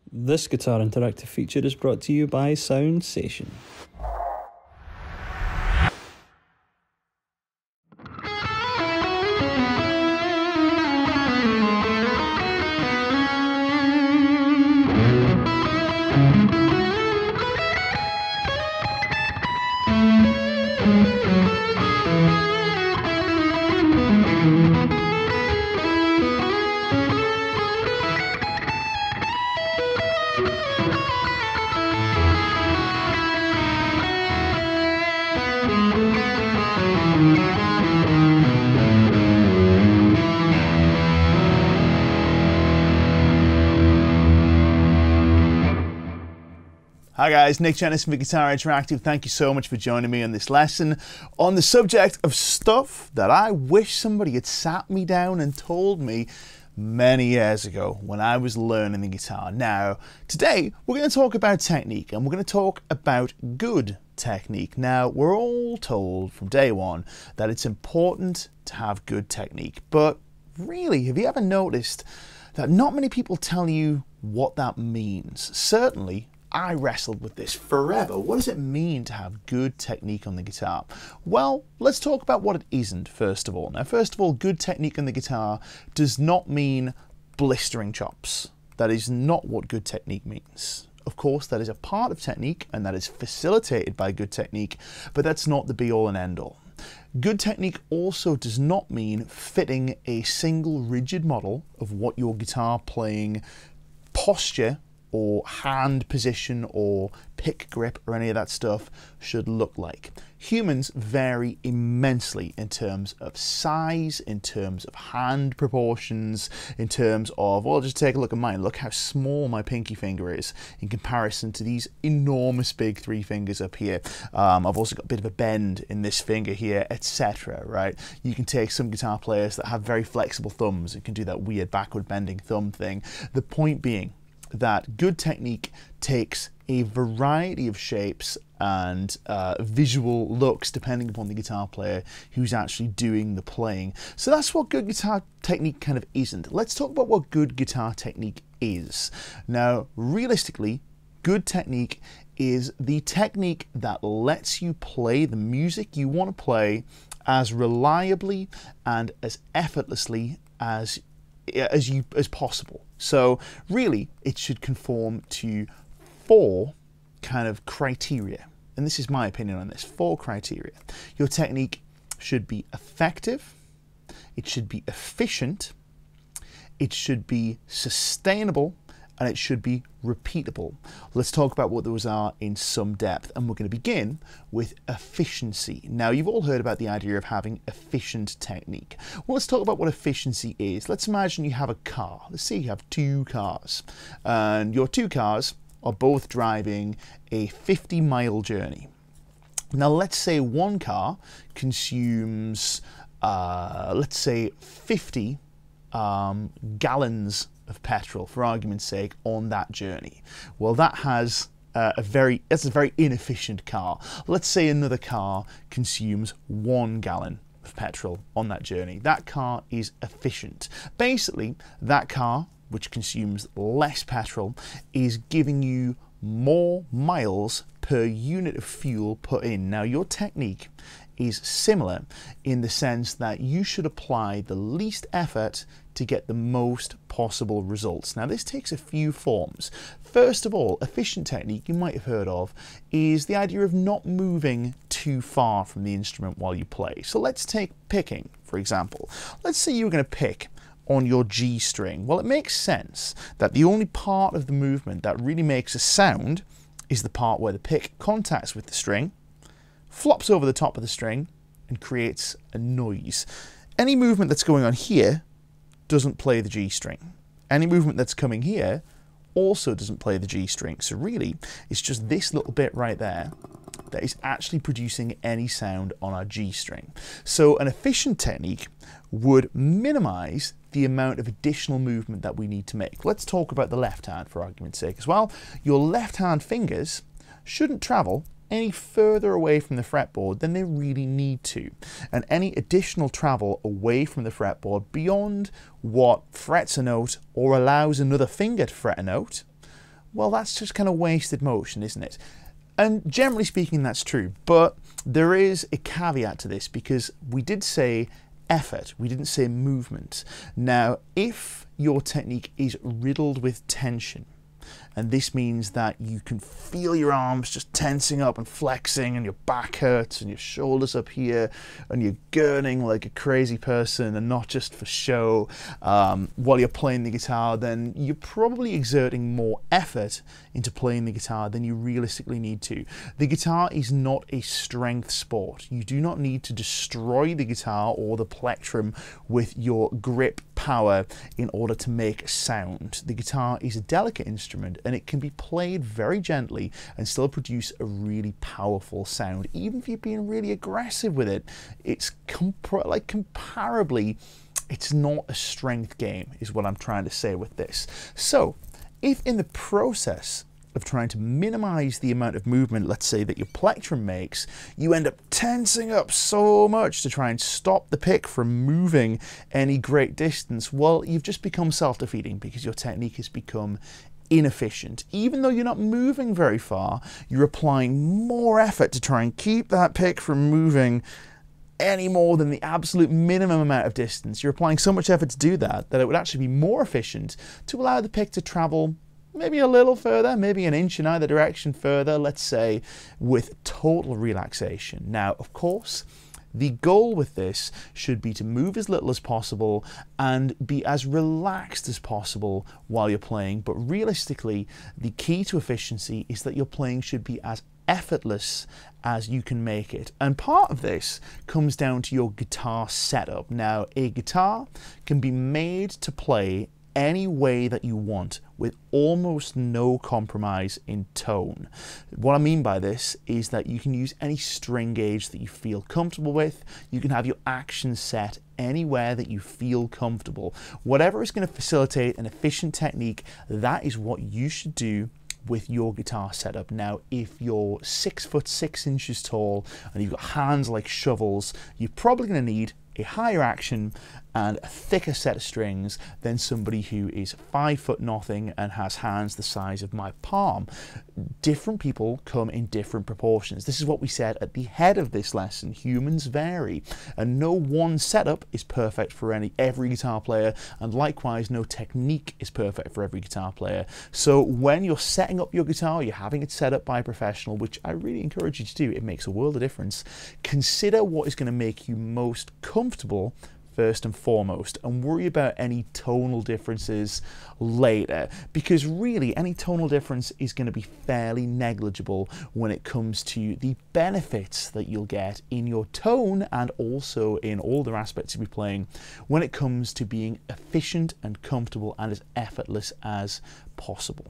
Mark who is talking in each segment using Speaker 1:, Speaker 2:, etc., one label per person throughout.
Speaker 1: This Guitar Interactive feature is brought to you by Soundsation.
Speaker 2: Hi guys, Nick Jennison for Guitar Interactive. Thank you so much for joining me on this lesson on the subject of stuff that I wish somebody had sat me down and told me many years ago when I was learning the guitar. Now, today we're going to talk about technique, and we're going to talk about good technique. Now, we're all told from day one that it's important to have good technique, but really, have you ever noticed that not many people tell you what that means? Certainly, I wrestled with this forever. What does it mean to have good technique on the guitar? Well, let's talk about what it isn't first of all. Now, first of all, good technique on the guitar does not mean blistering chops. That is not what good technique means. Of course, that is a part of technique and that is facilitated by good technique, but that's not the be all and end all. Good technique also does not mean fitting a single rigid model of what your guitar playing posture or hand position or pick grip or any of that stuff should look like. Humans vary immensely in terms of size, in terms of hand proportions, in terms of, well, just take a look at mine. Look how small my pinky finger is in comparison to these enormous big three fingers up here. I've also got a bit of a bend in this finger here, etc. Right? You can take some guitar players that have very flexible thumbs and can do that weird backward bending thumb thing. The point being that good technique takes a variety of shapes and visual looks depending upon the guitar player who's actually doing the playing. So that's what good guitar technique kind of isn't. Let's talk about what good guitar technique is. Now, realistically, good technique is the technique that lets you play the music you want to play as reliably and as effortlessly as possible. So really, it should conform to 4 kind of criteria. And this is my opinion on this. 4 criteria. Your technique should be effective, it should be efficient, it should be sustainable, and it should be repeatable. Let's talk about what those are in some depth, and we're going to begin with efficiency. Now, you've all heard about the idea of having efficient technique. Well, let's talk about what efficiency is. Let's imagine you have a car. Let's say you have 2 cars, and your 2 cars are both driving a 50-mile journey. Now, let's say one car consumes, let's say 50 gallons of petrol, for argument's sake, on that journey. Well, that's a very inefficient car. Let's say another car consumes 1 gallon of petrol on that journey. That car is efficient. Basically, that car, which consumes less petrol, is giving you more miles per unit of fuel put in. Now, your technique is similar in the sense that you should apply the least effort to get the most possible results. Now, this takes a few forms. First of all, efficient technique you might have heard of is the idea of not moving too far from the instrument while you play. So let's take picking, for example. Let's say you're going to pick on your G string. Well, it makes sense that the only part of the movement that really makes a sound is the part where the pick contacts with the string, flops over the top of the string, and creates a noise. Any movement that's going on here doesn't play the G string. Any movement that's coming here also doesn't play the G string. So really, it's just this little bit right there that is actually producing any sound on our G string. So an efficient technique would minimize the amount of additional movement that we need to make. Let's talk about the left hand for argument's sake as well. Your left hand fingers shouldn't travel any further away from the fretboard than they really need to. And any additional travel away from the fretboard beyond what frets a note or allows another finger to fret a note well, that's just kind of wasted motion, isn't it? And generally speaking, that's true, but there is a caveat to this, because we did say effort, we didn't say movement. Now, if your technique is riddled with tension, and this means that you can feel your arms just tensing up and flexing, and your back hurts, and your shoulders up here, and you're gurning like a crazy person, and not just for show, while you're playing the guitar, then you're probably exerting more effort into playing the guitar than you realistically need to. The guitar is not a strength sport. You do not need to destroy the guitar or the plectrum with your grip power in order to make sound. The guitar is a delicate instrument, and it can be played very gently and still produce a really powerful sound. Even if you're being really aggressive with it, it's comparably, it's not a strength game, is what I'm trying to say with this. So if in the process of trying to minimize the amount of movement, let's say, that your plectrum makes, you end up tensing up so much to try and stop the pick from moving any great distance, well, you've just become self-defeating, because your technique has become inefficient. Even though you're not moving very far, you're applying more effort to try and keep that pick from moving any more than the absolute minimum amount of distance. You're applying so much effort to do that it would actually be more efficient to allow the pick to travel maybe a little further, maybe an inch in either direction further, let's say, with total relaxation. Now, of course, the goal with this should be to move as little as possible and be as relaxed as possible while you're playing, but realistically, the key to efficiency is that your playing should be as effortless as you can make it. And part of this comes down to your guitar setup. Now, a guitar can be made to play any way that you want with almost no compromise in tone. What I mean by this is that you can use any string gauge that you feel comfortable with. You can have your action set anywhere that you feel comfortable. Whatever is going to facilitate an efficient technique, that is what you should do with your guitar setup. Now, if you're 6'6" tall and you've got hands like shovels, you're probably going to need a higher action and a thicker set of strings than somebody who is 5' nothing and has hands the size of my palm. Different people come in different proportions. This is what we said at the head of this lesson. Humans vary, and no one setup is perfect for every guitar player, and likewise no technique is perfect for every guitar player. So when you're setting up your guitar, you're having it set up by a professional, which I really encourage you to do. It makes a world of difference. Consider what is going to make you most comfortable first and foremost, and worry about any tonal differences later, because really any tonal difference is going to be fairly negligible when it comes to the benefits that you'll get in your tone and also in all the aspects of your playing when it comes to being efficient and comfortable and as effortless as possible.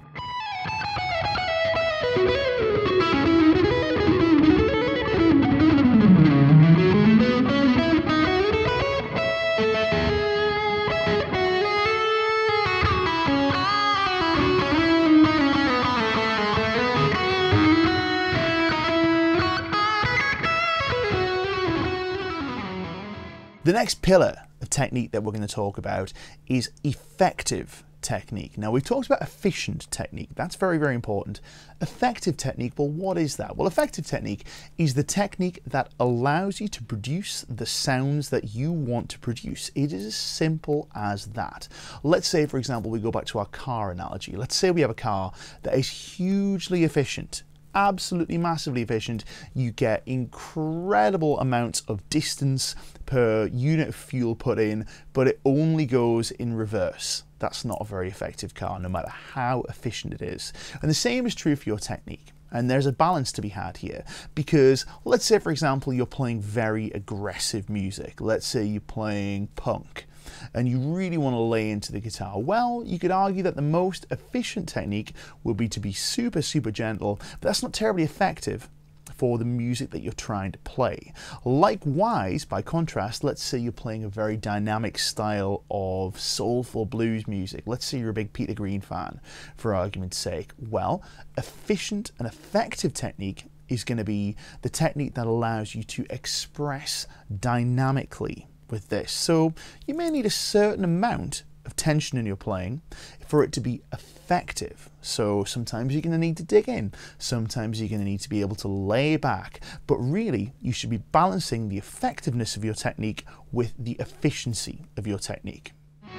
Speaker 2: The next pillar of technique that we're going to talk about is effective technique. Now, we've talked about efficient technique. That's very, very important. Effective technique, well, what is that? Well, effective technique is the technique that allows you to produce the sounds that you want to produce. It is as simple as that. Let's say, for example, we go back to our car analogy. Let's say we have a car that is hugely efficient, absolutely massively efficient. You get incredible amounts of distance per unit of fuel put in, but it only goes in reverse. That's not a very effective car, no matter how efficient it is. And the same is true for your technique. And there's a balance to be had here, because let's say, for example, you're playing very aggressive music. Let's say you're playing punk and you really want to lay into the guitar. Well, you could argue that the most efficient technique will be to be super, super gentle, but that's not terribly effective for the music that you're trying to play. Likewise, by contrast, let's say you're playing a very dynamic style of soulful blues music. Let's say you're a big Peter Green fan, for argument's sake. Well, efficient and effective technique is going to be the technique that allows you to express dynamically with this. So you may need a certain amount of tension in your playing for it to be effective. So sometimes you're going to need to dig in, sometimes you're going to need to be able to lay back, but really you should be balancing the effectiveness of your technique with the efficiency of your technique.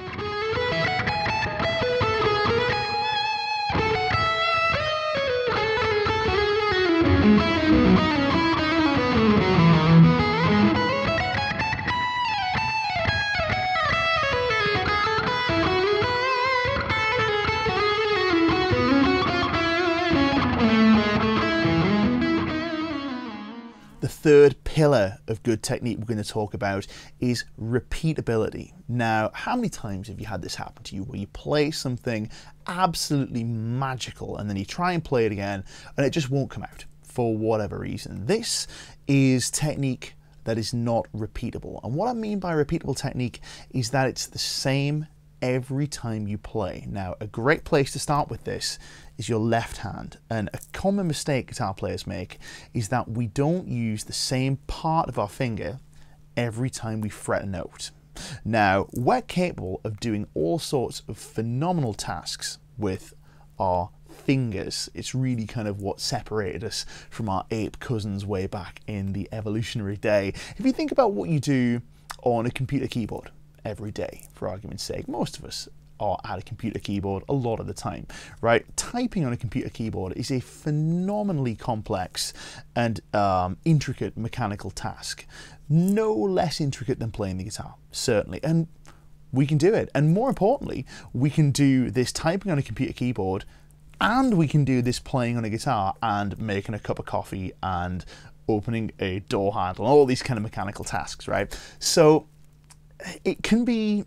Speaker 2: The third pillar of good technique we're going to talk about is repeatability. Now, how many times have you had this happen to you where you play something absolutely magical and then you try and play it again and it just won't come out for whatever reason? This is technique that is not repeatable. And what I mean by repeatable technique is that it's the same every time you play. Now, a great place to start with this is your left hand. And a common mistake guitar players make is that we don't use the same part of our finger every time we fret a note. Now, we're capable of doing all sorts of phenomenal tasks with our fingers. It's really kind of what separated us from our ape cousins way back in the evolutionary day. If you think about what you do on a computer keyboard every day, for argument's sake, most of us are at a computer keyboard a lot of the time, right? Typing on a computer keyboard is a phenomenally complex and intricate mechanical task. No less intricate than playing the guitar, certainly. And we can do it. And more importantly, we can do this typing on a computer keyboard and we can do this playing on a guitar and making a cup of coffee and opening a door handle, all these kind of mechanical tasks, right? So it could be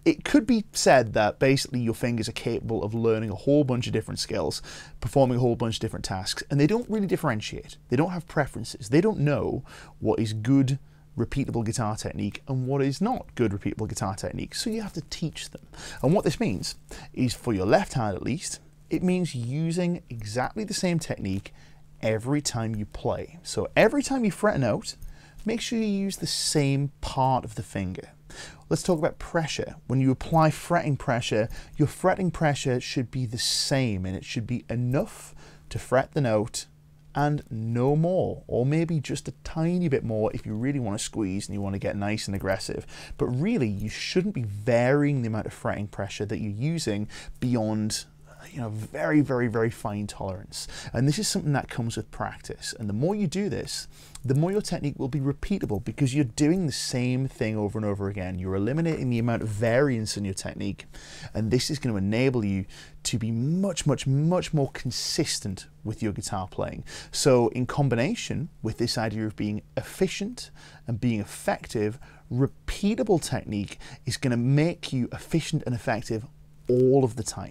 Speaker 2: said that basically your fingers are capable of learning a whole bunch of different skills, performing a whole bunch of different tasks, and they don't really differentiate. They don't have preferences. They don't know what is good repeatable guitar technique and what is not good repeatable guitar technique. So you have to teach them. And what this means is, for your left hand at least, it means using exactly the same technique every time you play. So every time you fret a note, make sure you use the same part of the finger. Let's talk about pressure. When you apply fretting pressure, your fretting pressure should be the same, and it should be enough to fret the note and no more, or maybe just a tiny bit more if you really want to squeeze and you want to get nice and aggressive. But really, you shouldn't be varying the amount of fretting pressure that you're using beyond very, very, very fine tolerance. And this is something that comes with practice. And the more you do this, the more your technique will be repeatable, because you're doing the same thing over and over again. You're eliminating the amount of variance in your technique. And this is going to enable you to be much, much, much more consistent with your guitar playing. So in combination with this idea of being efficient and being effective, repeatable technique is going to make you efficient and effective all of the time.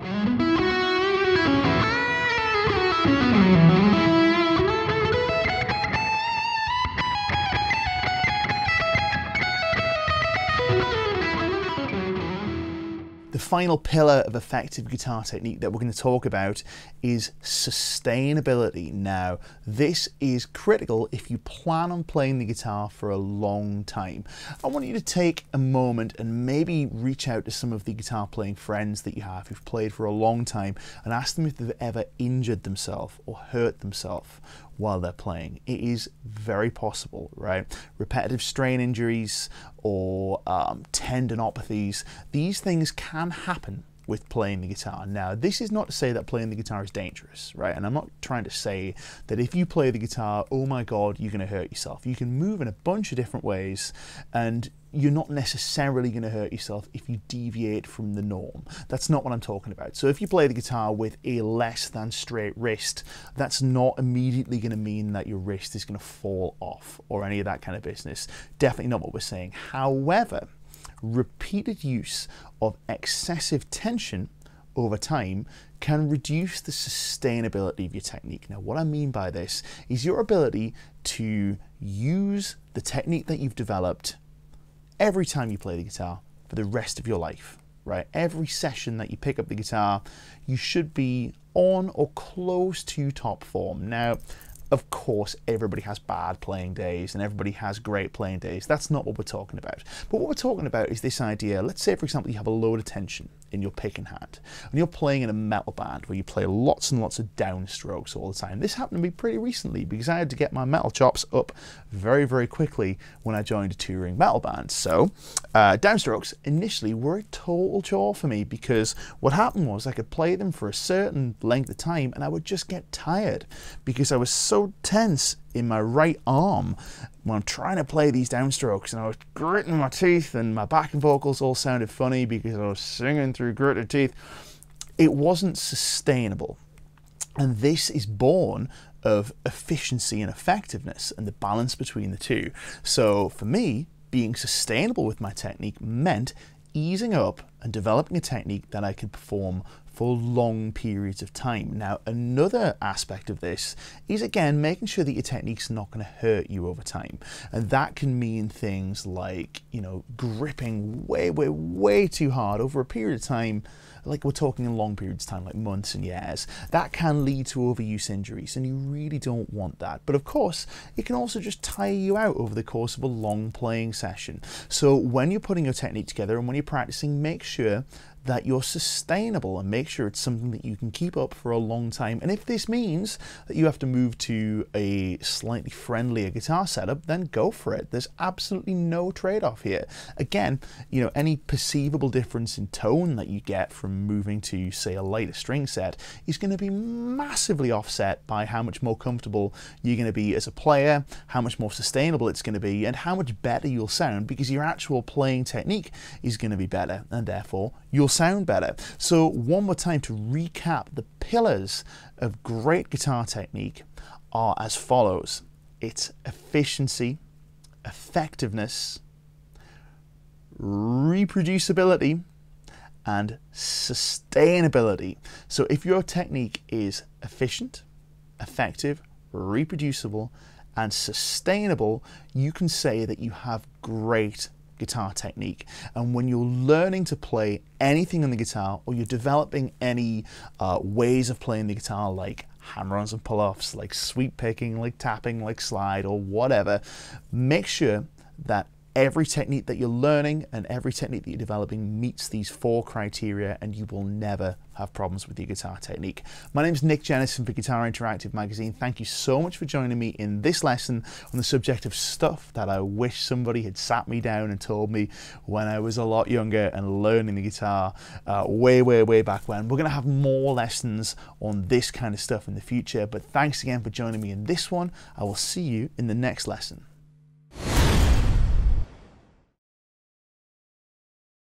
Speaker 2: The final pillar of effective guitar technique that we're going to talk about is sustainability. Now, this is critical if you plan on playing the guitar for a long time. I want you to take a moment and maybe reach out to some of the guitar playing friends that you have who've played for a long time and ask them if they've ever injured themselves or hurt themselves while they're playing. It is very possible, right? Repetitive strain injuries or tendinopathies, these things can happen with playing the guitar. Now, this is not to say that playing the guitar is dangerous, right? And I'm not trying to say that if you play the guitar, oh my God, you're going to hurt yourself. You can move in a bunch of different ways and you're not necessarily going to hurt yourself if you deviate from the norm. That's not what I'm talking about. So if you play the guitar with a less than straight wrist, that's not immediately going to mean that your wrist is going to fall off or any of that kind of business. Definitely not what we're saying. However, repeated use of excessive tension over time can reduce the sustainability of your technique. Now, what I mean by this is your ability to use the technique that you've developed every time you play the guitar for the rest of your life, right? Every session that you pick up the guitar, you should be on or close to top form. Now, of course, everybody has bad playing days and everybody has great playing days. That's not what we're talking about. But what we're talking about is this idea. Let's say, for example, you have a load of tension in your picking hand and you're playing in a metal band where you play lots and lots of downstrokes all the time. This happened to me pretty recently because I had to get my metal chops up very, very quickly when I joined a touring metal band. So downstrokes initially were a total chore for me because what happened was I could play them for a certain length of time and I would just get tired because I was so tense in my right arm when I'm trying to play these downstrokes, and I was gritting my teeth and my backing vocals all sounded funny because I was singing through gritted teeth. It wasn't sustainable. And this is born of efficiency and effectiveness and the balance between the two. So for me, being sustainable with my technique meant easing up and developing a technique that I could perform for long periods of time. Now, another aspect of this is, again, making sure that your technique's not going to hurt you over time. And that can mean things like, you know, gripping way too hard over a period of time, like we're talking in long periods of time, like months and years. That can lead to overuse injuries, and you really don't want that. But of course, it can also just tire you out over the course of a long playing session. So when you're putting your technique together and when you're practicing, make sure that you're sustainable and make sure it's something that you can keep up for a long time. And if this means that you have to move to a slightly friendlier guitar setup, then go for it. There's absolutely no trade-off here. Again, you know, any perceivable difference in tone that you get from moving to, say, a lighter string set is going to be massively offset by how much more comfortable you're going to be as a player, how much more sustainable it's going to be, and how much better you'll sound, because your actual playing technique is going to be better, and therefore you'll sound better. So one more time to recap, the pillars of great guitar technique are as follows. It's efficiency, effectiveness, reproducibility, and sustainability. So if your technique is efficient, effective, reproducible, and sustainable, you can say that you have great guitar technique. And when you're learning to play anything on the guitar, or you're developing any ways of playing the guitar, like hammer-ons and pull-offs, like sweep picking, like tapping, like slide, or whatever, make sure that every technique that you're learning and every technique that you're developing meets these 4 criteria, and you will never have problems with your guitar technique. My name is Nick Jennison for Guitar Interactive Magazine. Thank you so much for joining me in this lesson on the subject of stuff that I wish somebody had sat me down and told me when I was a lot younger and learning the guitar way back when. We're going to have more lessons on this kind of stuff in the future, but thanks again for joining me in this one. I will see you in the next lesson.